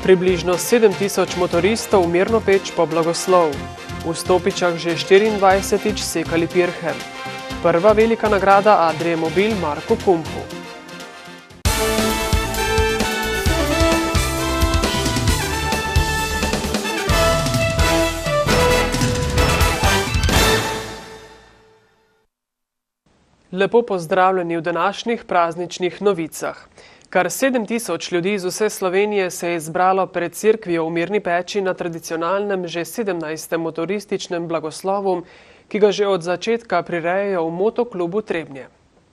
Približno 7000 motoristov v Mirnopeč po blagoslov. V Stopičah že 24-tič sekali pirhe. Prva velika nagrada Adrie Mobil Marku Kumpu. Lepo pozdravljeni v današnjih prazničnih novicah. Kar 7000 ljudi iz vse Slovenije se je zbralo pred cerkvijo v Mirni Peči na tradicionalnem že 17. motorističnem blagoslovu, ki ga že od začetka prirejajo v motoklubu Trebnje.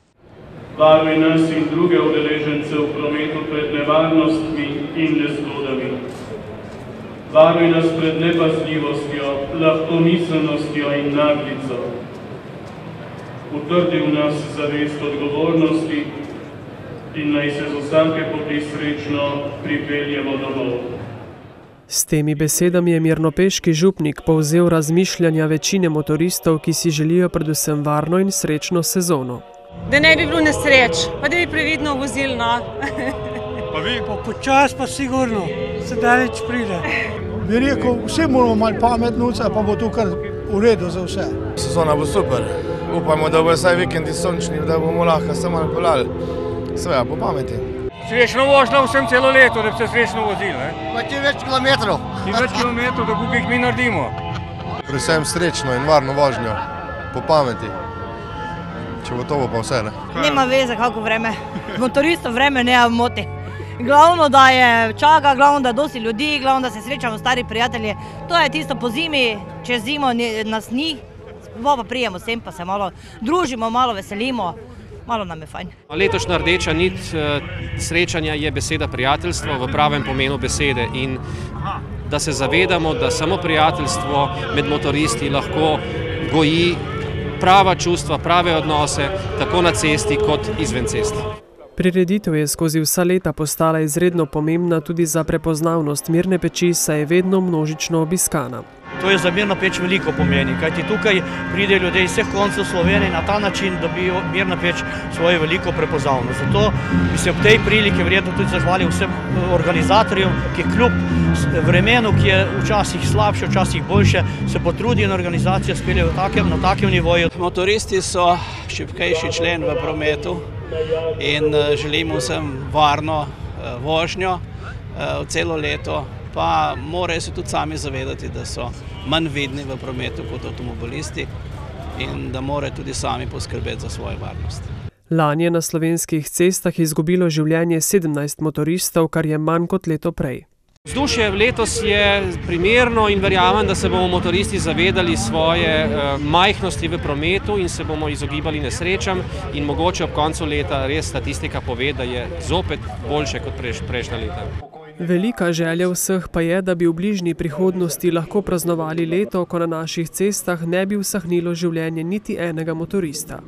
Varuj nas in druge udeležence v prometu pred nevarnostmi in nezgodami. Varuj nas pred nepazljivostjo, lahkomiselnostjo in naglico. Utrdi v nas zavest odgovornosti in naj se z vsake poti srečno pripeljemo domov. S temi besedami je mirnopeški župnik povzel razmišljanja večine motoristov, ki si želijo predvsem varno in srečno sezono. Da ne bi bilo nesreč, pa da bi previdno vozili, no. Pa vi? Počas pa sigurno, se daleč pride. Bi rekel, vsi moramo malo pametno, pa bo to kar v redu za vse. Sezona bo super. Upajmo, da bo vsaj vikendi sončni, da bomo lahko se malo pelali. Sve, po pameti. Srečno vožnjo vsem celo leto, da bi se srečno vozili. Pa čim več kilometrov. Čim več kilometrov, da koliko jih mi naredimo. Predvsem srečno in varno vožnjo, po pameti. Če bo to, bo pa vse, ne? Nema veze, kako vreme. Motoristov vreme ne moti. Glavno, da je čaka, glavno, da dosti ljudi, glavno, da se srečamo stari prijatelji. To je tisto po zimi, čez zimo nas ni. Pa prijemo sem, pa se malo družimo, malo veselimo, malo nam je fajn. Letošnja rdeča nit srečanja je beseda prijateljstvo v pravem pomenu besede in da se zavedamo, da samo prijateljstvo med motoristi lahko goji prava čustva, prave odnose, tako na cesti kot izven cesti. Prireditev je skozi vsa leta postala izredno pomembna tudi za prepoznavnost Mirne Peči, saj je vedno množično obiskana. To je za Mirno Peč veliko pomeni, kajti tukaj pride ljudje iz vseh koncev Slovenije na ta način dobijo Mirna Peč svojo veliko prepoznavnost. Zato bi se ob tej priliki verjetno tudi zahvalil vsem organizatorjem, ki kljub vremenu, ki je včasih slabše, včasih boljše, se potrudijo in organizacija spelje na takem nivoju. Motoristi so šibkejši člen v prometu in želimo vsem varno vožnjo celo leto. Pa morajo se tudi sami zavedati, da so manj vidni v prometu kot avtomobilisti in da morajo tudi sami poskrbeti za svojo varnost. Lani je na slovenskih cestah izgubilo življenje 17 motoristov, kar je manj kot leto prej. Vzdušje letos je primerno in verjamem, da se bomo motoristi zavedali svoje majhnosti v prometu in se bomo izogibali nesrečam in mogoče ob koncu leta res statistika pove, da je zopet boljše kot prejšnja leta. Velika želja vseh pa je, da bi v bližnji prihodnosti lahko praznovali leto, ko na naših cestah ne bi usahnilo življenje niti enega motorista.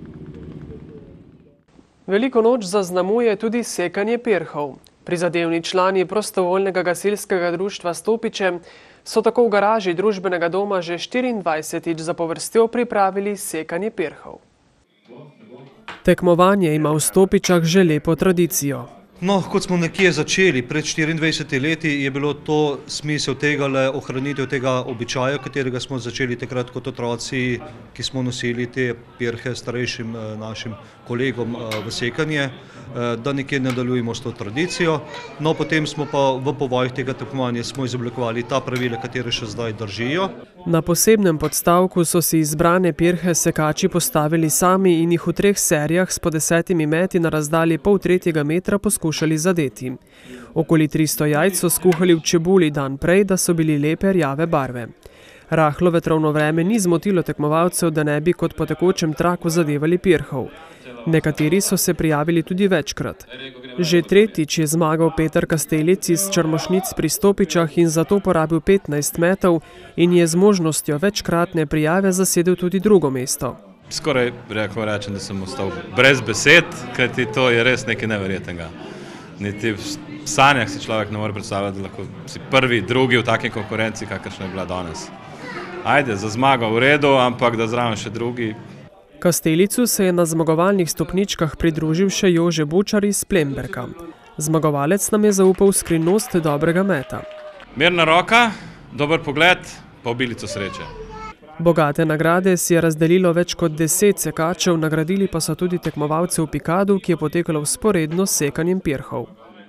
Veliko noč zaznamuje tudi sekanje pirhov. Prizadevni člani prostovoljnega gasilskega društva Stopiče so tako v garaži družbenega doma že 24-tič zapovrstjo pripravili sekanje pirhov. Tekmovanje ima v Stopičah že lepo tradicijo. No, kot smo nekje začeli, pred 24 leti je bilo to smisel tega ohranitev tega običaja, katerega smo začeli takrat kot otroci, ki smo nosili te pirhe starejšim našim kolegom v sekanje, da nekje nadaljujemo s to tradicijo. No, potem smo pa v povojih tega tekmovanja smo izoblikovali ta pravila, katere še zdaj držijo. Na posebnem podstavku so si izbrane pirhe sekači postavili sami in jih v 3 serijah s po 10 meti na razdalji pol-tretjega metra poskušali zadeti. Okoli 300 jajc so skuhali v čebuli dan prej, da so bili lepe rjave barve. Rahlo vetrovno vreme ni zmotilo tekmovalcev, da ne bi kot po tekočem traku zadevali pirhov. Nekateri so se prijavili tudi večkrat. Že tretjič je zmagal Peter Kastelic iz Črmošnic pri Stopičah in zato porabil 15 metov in je z možnostjo večkratne prijave zasedel tudi drugo mesto. Skoraj rečem, da sem ostal brez besed, kajti to je res nekaj neverjetnega. Niti v sanjah si človek ne more predstavljati, da lahko si prvi, drugi v taki konkurenci, kakršna je bila danes. Ajde, za zmago v redu, ampak da zraven še drugi. Kastelicu se je na zmagovalnih stopničkah pridružil še Jože Bučar iz Plemberka. Zmagovalec nam je zaupal skrivnost dobrega meta. Mirna roka, dober pogled, pa obilico sreče. Bogate nagrade si je razdelilo več kot 10 sekačev, nagradili pa so tudi tekmovalce v pikadu, ki je potekalo vzporedno s sekanjem pirhov.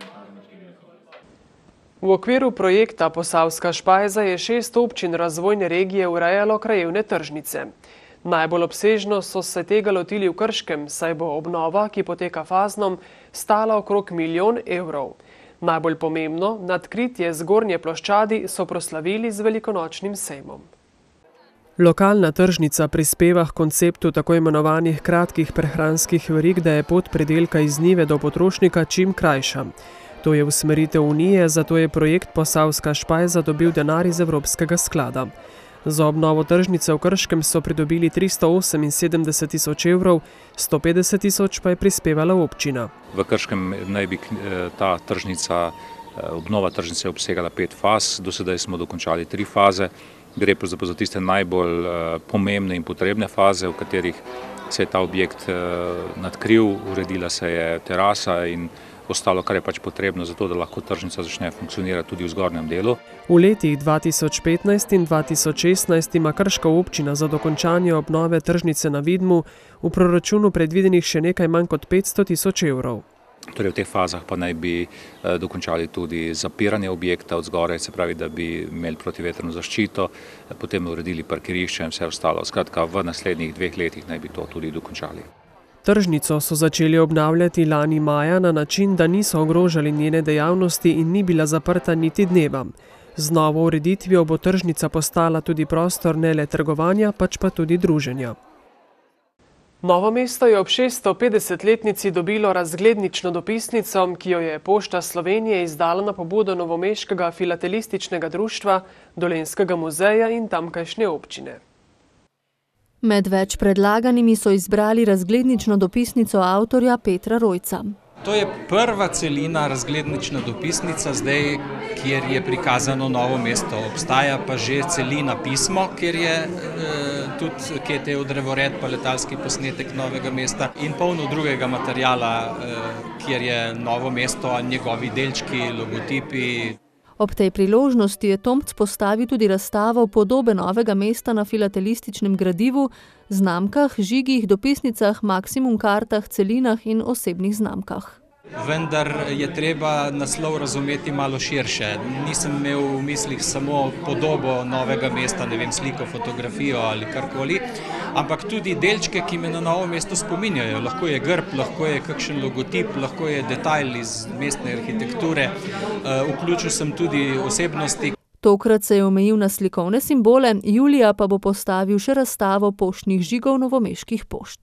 V okviru projekta Posavska špajza je 6 občin razvojne regije urejalo krajevne tržnice. Najbolj obsežno so se tega lotili v Krškem, saj bo obnova, ki poteka fazno, stala okrog 1 milijon evrov. Najbolj pomembno, nadkritje zgornje ploščadi so proslavili z velikonočnim sejmom. Lokalna tržnica prispeva k konceptu tako imenovanih kratkih prehranskih verig, da je pot predelka iz njive do potrošnika čim krajša. To je usmeritev Unije, zato je projekt Posavska špajza dobil denar iz Evropskega sklada. Za obnovo tržnice v Krškem so pridobili 378 tisoč evrov, 150 tisoč pa je prispevala občina. V Krškem naj bi ta tržnica, obnova tržnice obsegala 5 faz, do sedaj smo dokončali 3 faze. Gre za tiste najbolj pomembne in potrebne faze, v katerih se je ta objekt nadkril, uredila se je terasa in ostalo, kar je pač potrebno za to, da lahko tržnica začne funkcionirati tudi v zgornjem delu. V letih 2015 in 2016 ima krška občina za dokončanje obnove tržnice na Vidmu v proračunu predvidenih še nekaj manj kot 500 tisoč evrov. Torej v teh fazah pa naj bi dokončali tudi zapiranje objekta od zgoraj, se pravi, da bi imeli protivetrno zaščito, potem uredili parkirišče in vse ostalo. Skratka, v naslednjih 2 letih naj bi to tudi dokončali. Tržnico so začeli obnavljati lani maja na način, da niso ogrožali njene dejavnosti in ni bila zaprta niti dneva. Z novo ureditvijo bo tržnica postala tudi prostor ne le trgovanja, pač pa tudi druženja. Novo mesto je ob 650-letnici dobilo razglednično dopisnico, ki jo je Pošta Slovenije izdala na pobudo novomeškega filatelističnega društva, Dolenjskega muzeja in tamkajšnje občine. Med več predlaganimi so izbrali razglednično dopisnico avtorja Petra Rojca. To je prva celina razglednična dopisnica, zdaj, kjer je prikazano Novo mesto. Obstaja pa že celina pismo, kjer je tudi Ketejev drevored pa letalski posnetek Novega mesta in polno drugega materijala, kjer je Novo mesto, njegovi delčki, logotipi. Ob tej priložnosti je Tomc postavil tudi razstavo podobe Novega mesta na filatelističnem gradivu, znamkah, žigih, dopisnicah, maksimum kartah, celinah in osebnih znamkah. Vendar je treba naslov razumeti malo širše. Nisem imel v mislih samo podobo Novega mesta, ne vem, sliko, fotografijo ali karkoli, ampak tudi delčke, ki me na Novo mesto spominjajo. Lahko je grb, lahko je kakšen logotip, lahko je detajl iz mestne arhitekture. Vključil sem tudi osebnosti. Tokrat se je omejil na slikovne simbole, julija pa bo postavil še razstavo poštnih žigov novomeških pošt.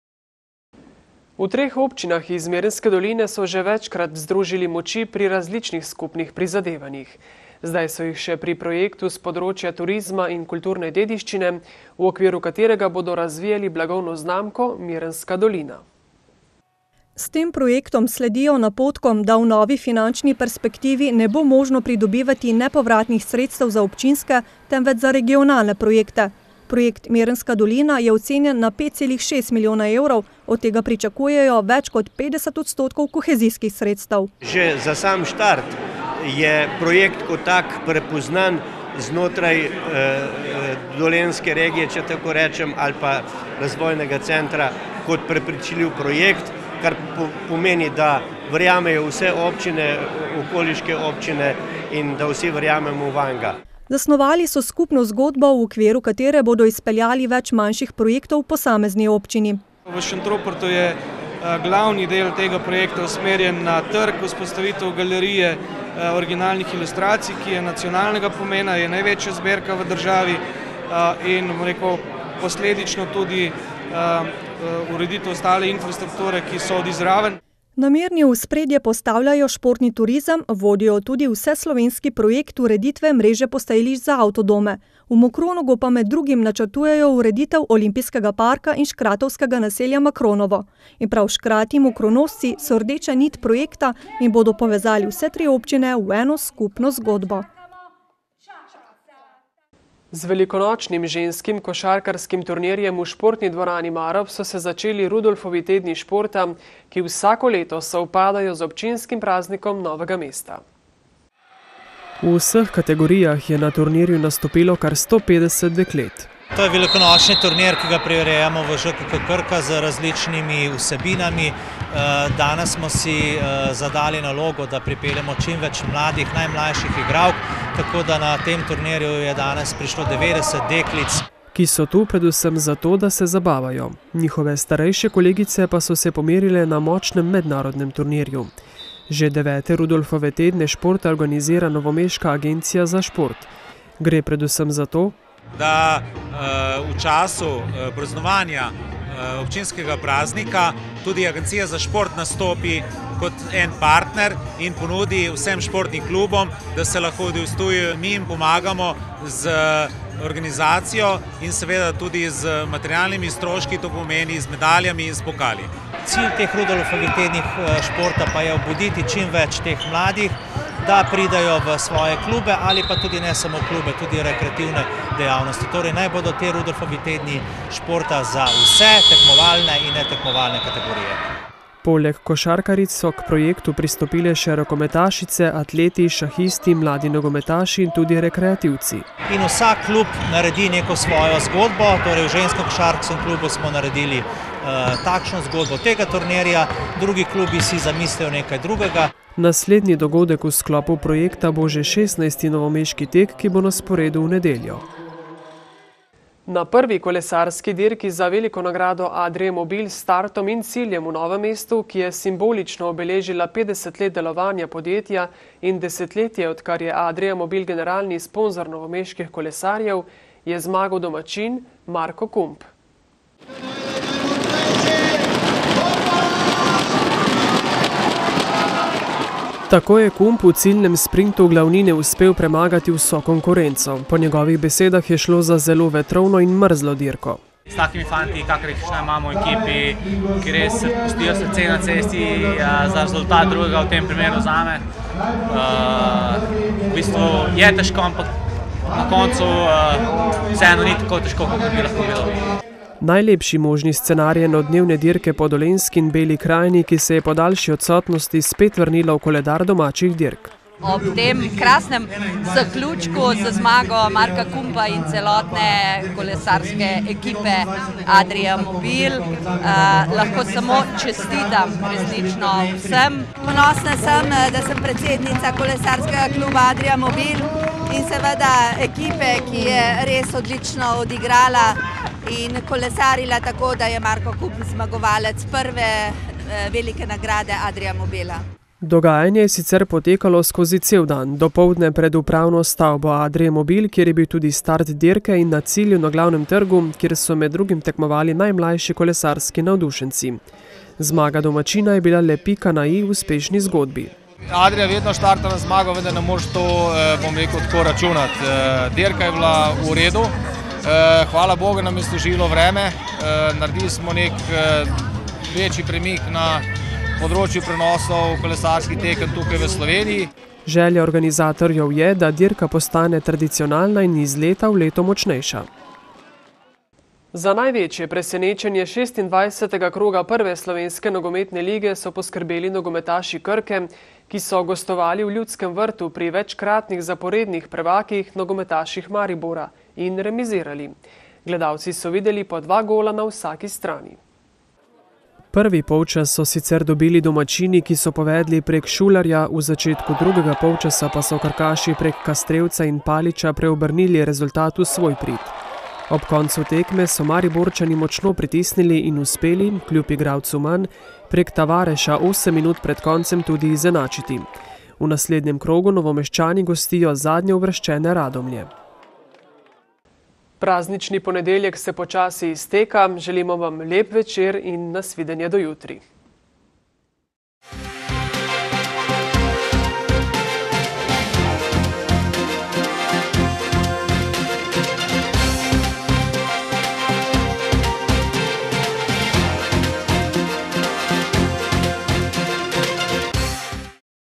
V 3 občinah iz Merenske doline so že večkrat združili moči pri različnih skupnih prizadevanjih. Zdaj so jih še pri projektu z področja turizma in kulturne dediščine, v okviru katerega bodo razvijali blagovno znamko Merenska dolina. S tem projektom sledijo napotkom, da v novi finančni perspektivi ne bo možno pridobivati nepovratnih sredstev za občinske, temveč za regionalne projekte. Projekt Merenska dolina je ocenjen na 5,6 milijona evrov, od tega pričakujejo več kot 50% kohezijskih sredstev. Že za sam štart je projekt kot tak prepoznan znotraj Dolenjske regije, če tako rečem, ali pa razvojnega centra kot prepričljiv projekt, kar pomeni, da verjamejo vse občine, okoliške občine in da vsi verjamemo vanga. Zasnovali so skupno zgodbo, v okviru katere bodo izpeljali več manjših projektov v posamezni občini. V Šentrupertu je glavni del tega projekta usmerjen na trg, vzpostavitev galerije originalnih ilustracij, ki je nacionalnega pomena, je največja zbirka v državi in posledično tudi ureditev ostale infrastrukture, ki sodi zraven. Namerni v ospredje postavljajo športni turizem, vodijo tudi vseslovenski projekt ureditve mreže postajališč za avtodome. V Mokronogu pa med drugim načrtujejo ureditev olimpijskega parka in škratovskega naselja Makronovo. In prav škrati Mokronosci so rdeča nit projekta in bodo povezali vse 3 občine v eno skupno zgodbo. Z velikonočnim ženskim košarkarskim turnirjem v športni dvorani Marob so se začeli Rudolfovi tedni športa, ki vsako leto sovpadajo z občinskim praznikom Novega mesta. V vseh kategorijah je na turnirju nastopilo kar 150 deklet. To je velikonočni turnir, ki ga prirejamo v ŽKK Krka z različnimi vsebinami. Danes smo si zadali nalogo, da pripeljemo čim več mladih, najmlajših igralk, tako da na tem turnirju je danes prišlo 90 deklic. Ki so tu predvsem zato, da se zabavajo. Njihove starejše kolegice pa so se pomerile na močnem mednarodnem turnirju. Že 9. Rudolfove tedne športa organizira Novomeška agencija za šport. Gre predvsem za to, da v času praznovanja občinskega praznika tudi agencija za šport nastopi kot en partner in ponudi vsem športnim klubom, da se lahko udejstvujejo. Mi jim pomagamo z organizacijo in seveda tudi z materialnimi stroški, to pomeni z medaljami in s pokali. Cilj teh Rudolfovih tednih športa pa je obuditi čim več teh mladih, da pridajo v svoje klube ali pa tudi ne samo klube, tudi rekreativne dejavnosti. Torej naj bodo te Rudolfovi tedni športa za vse tekmovalne in netekmovalne kategorije. Poleg košarkaric so k projektu pristopile še rokometašice, atleti, šahisti, mladi nogometaši in tudi rekreativci. In vsak klub naredi neko svojo zgodbo, torej v ženskem košarkarskem klubu smo naredili takšno zgodbo tega turnirja, drugi klubi si zamislijo nekaj drugega. Naslednji dogodek v sklopu projekta bo že 16. novomeški tek, ki bo na sporedu v nedeljo. Na prvi kolesarski dirki za veliko nagrado Adria Mobil s startom in ciljem v Novem mestu, ki je simbolično obeležila 50 let delovanja podjetja in desetletje, odkar je Adria Mobil generalni sponzor novomeških kolesarjev, je zmagal domačin Marko Kump. Tako je Kump v ciljnem sprintu glavnine uspel premagati vso konkurenco. Po njegovih besedah je šlo za zelo vetrovno in mrzlo dirko. S takimi fanti, kakršne imamo v ekipi, ki res pustijo srce na cesti za rezultat drugega, v tem primeru zame. V bistvu je težko, ampak na koncu vseeno ni tako težko, kot bi lahko bilo. Najlepši možni scenarij enodnevne dirke po Dolenjski in Beli krajini, ki se je po daljši odsotnosti spet vrnila v koledar domačih dirk. Ob tem krasnem zaključku z zmago Marka Kumpa in celotne kolesarske ekipe Adria Mobil lahko samo čestitam resnično vsem. Ponosna sem, da sem predsednica kolesarskega kluba Adria Mobil in seveda ekipe, ki je res odlično odigrala in kolesarila tako, da je Marko Kump zmagovalec prve velike nagrade Adria Mobila. Dogajanje je sicer potekalo skozi cel dan, dopoldne pred upravno stavbo Adria Mobil, kjer je bil tudi start dirke in na cilju na glavnem trgu, kjer so med drugim tekmovali najmlajši kolesarski navdušenci. Zmaga domačina je bila le pika na i uspešni zgodbi. Adria vedno štarta na zmago, vendar ne moreš to, bom rekel, tako računati. Dirka je bila v redu. Hvala Bogu nam je služilo vreme, naredili smo nek večji premik na področju prenosov kolesarskih tekem tukaj v Sloveniji. Želja organizatorjev je, da dirka postane tradicionalna in iz leta v leto močnejša. Za največje presenečenje 26. kroga prve slovenske nogometne lige so poskrbeli nogometaši Krke, ki so gostovali v Ljudskem vrtu pri večkratnih zaporednih prvakih nogometaših Maribora in remizirali. Gledalci so videli po 2 gola na vsaki strani. Prvi polčas so sicer dobili domačini, ki so povedli prek Šularja, v začetku drugega polčasa pa so krkaši prek Kastrevca in Paliča preobrnili rezultat v svoj prid. Ob koncu tekme so Mariborčani močno pritisnili in uspeli, kljub igralcu manj, prek Tavareša 8 minut pred koncem tudi izenačiti. V naslednjem krogu Novomeščani gostijo zadnje uvrščene Radomlje. Praznični ponedeljek se počasi izteka, želimo vam lep večer in nasvidenje do jutri.